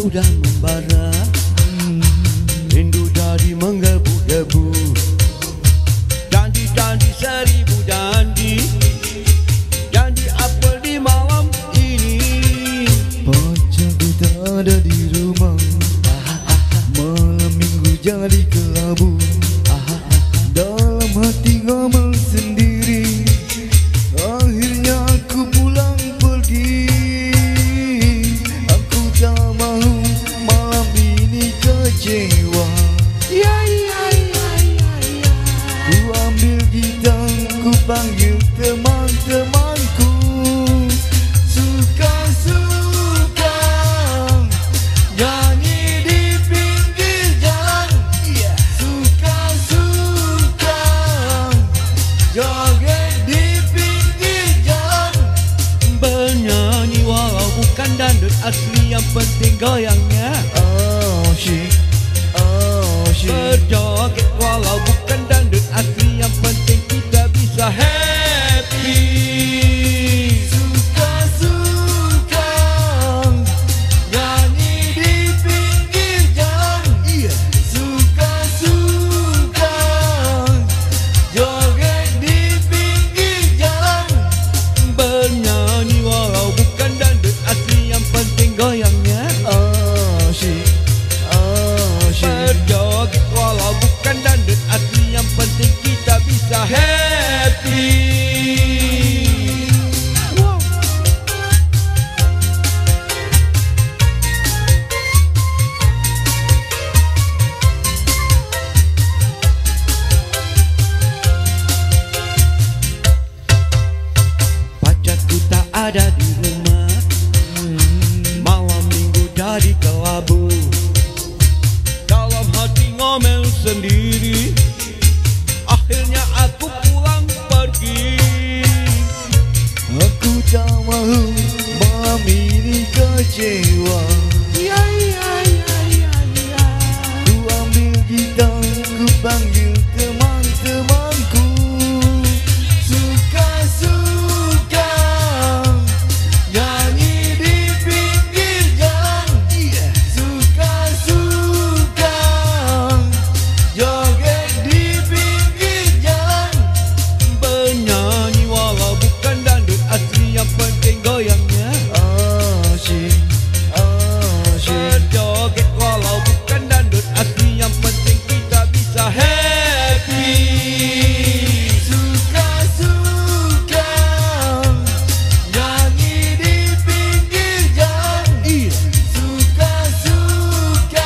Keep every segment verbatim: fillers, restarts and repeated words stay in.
sudah membara, rindu dari menggebu-gebu. Janji-janji seribu janji, janji apa di malam ini? Pacar ku tak ada di rumah, malam minggu jadi kelabu. Dalam hati ngomel sendiri, akhirnya aku pulang pergi. Aku tak mahu malam ini kecewa. Ya ya ya ya ya. Ku ambil gitar, ku panggil teman-temanku. Suka-suka nyanyi di pinggir jalan. Suka-suka joget di pinggir jalan. Bernyanyi walau bukan dangdut asli, yang penting goyangnya. Oh shit, oh shit. Berjoget walau bukan dangdut asli, yang penting kita bisa happy. Suka-suka nyanyi di pinggir jalan. Suka-suka joget di pinggir jalan. Bernyanyi walau bukan dangdut asli, yang penting goyangnya. Oh shit, oh shit. Berjoget walau bukan dangdut asli, yang penting kita bisa happy. Wow. Pacarku tak ada di rumah, malam minggu jadi kelabu. Dalam hati ngomel sendiri, akhirnya aku pulang pergi. Aku tak mahu malam ini kecewa. Ya ya ya ya ya. Ku ambil gitar, ku panggil teman-temanku. Suka-suka nyanyi di pinggir jalan. Suka-suka joget di pinggir jalan. Bernyanyi walau bukan dangdut asli, yang penting goyangnya. Oh shit, oh shit. Berjoget walau bukan dangdut asli, yang penting kita bisa happy. Suka-suka nyanyi di pinggir jalan. Suka-suka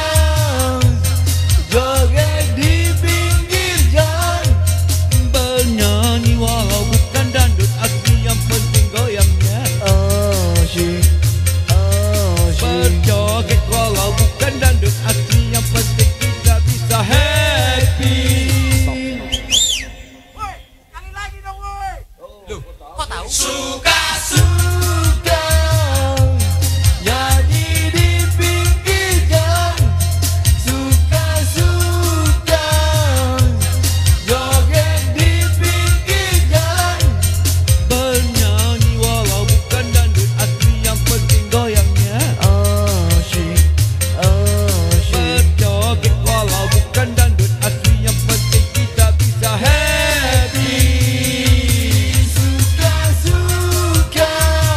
joget di pinggir jalan. Bernyanyi walau bukan dangdut asli, yang penting goyangnya. Oh shit, oh shit. Berjoget walau bukan dangdut asli, yang penting kita bisa happy. Woi, nyanyi lagi dong woi. Loh, kok tahu? Suka-suka nyanyi di pinggir jalan. Suka-suka joget di pinggir jalan. Bernyanyi walau bukan dangdut asli, yang penting goyangnya. Oh shit, oh shit. Berjoget walau bukan dangdut asli, yang penting kita bisa happy. Suka-suka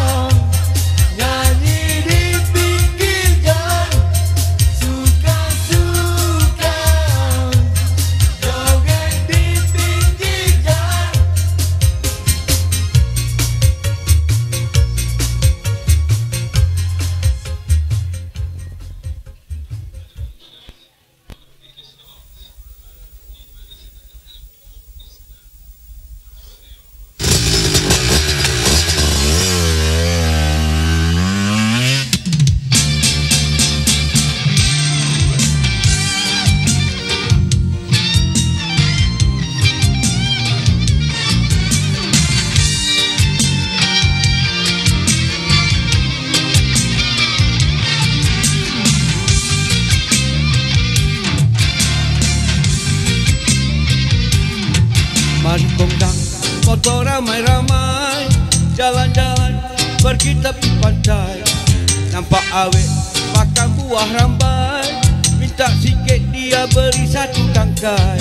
nyanyi di pinggir jalan. Suka-suka joget di pinggir jalan. Mari kongkang foto ramai-ramai, jalan-jalan pergi tepi pantai, nampak awet pakai buah rambai. Minta sikit dia beri satu tangkai.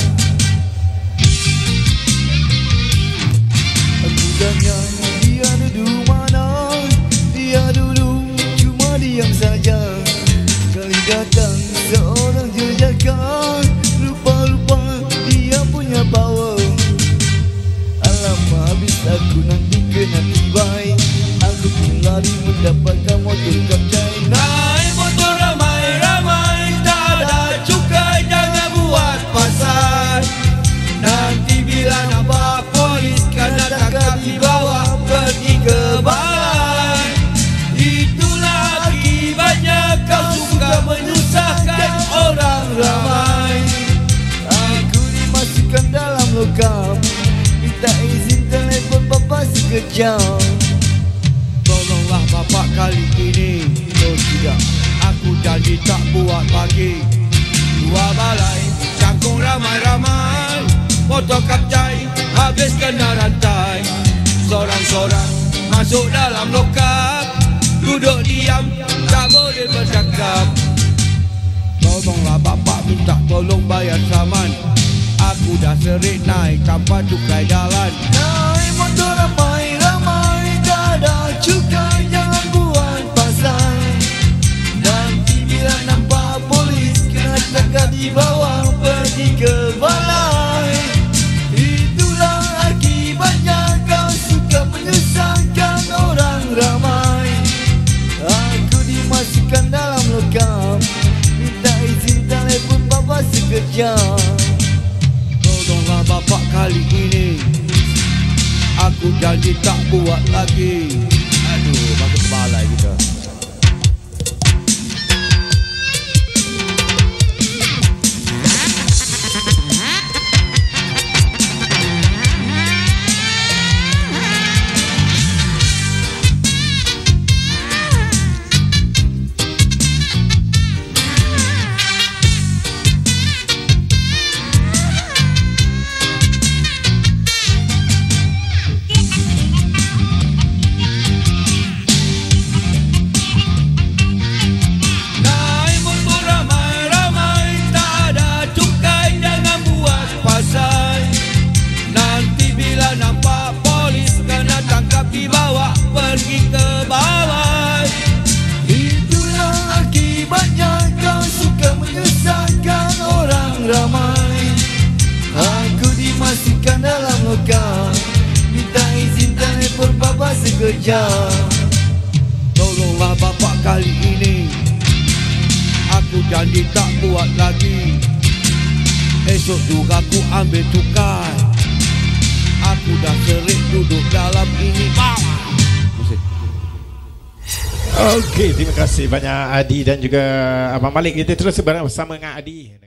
Aku tanya dia duduk mana, dia duduk cuma diam saja. Kali datang seorang jejaka, rupa-rupa dia punya power. Alamak, habis aku nanti kena tibai. Aku pun lari mendapatkan motor kapcai. Naik motor ramai-ramai, tak ada cukai, jangan buat pasal. Nanti bila nampak polis, kena tangkap di bawah, pergi ke balai. Itulah akibatnya kau suka menyusahkan orang ramai. Aku dimasukkan dalam lokap, minta izin telefon bapa sekejap. Tolonglah bapak kali ini. Oh tidak, Aku janji tak buat lagi. Dua balai, cangkung ramai-ramai, motor kapcai, habis kena rantai. Sorang-sorang masuk dalam lokap, duduk diam, tak boleh bercakap. Tolonglah bapak, minta tolong bayar saman. Aku dah serik naik tanpa cukai jalan. naik motor ramai-ramai, tak ada cukai, jangan buat pasal. Nanti bila nampak polis, kena tangkap di bawah, pergi ke balai. Itulah akibatnya kau suka menyusahkan orang ramai. Aku dimasukkan dalam lokap, minta izin telefon bapa sekejap. Tolonglah bapak kali ini, aku janji tak buat lagi. Aduh, masuk ke balai kita. Pergi ke bawah. Itulah akibatnya kau suka menyusahkan orang ramai. Aku dimasukkan dalam lokap, minta izin telefon bapa sekejap. Tolonglah bapak kali ini, aku janji tak buat lagi. Esok juga aku ambil cukai. Aku dah serik duduk dalam ini bawah. Okey, terima kasih banyak Adi dan juga Abang Malik. Kita terus bersama dengan Adi.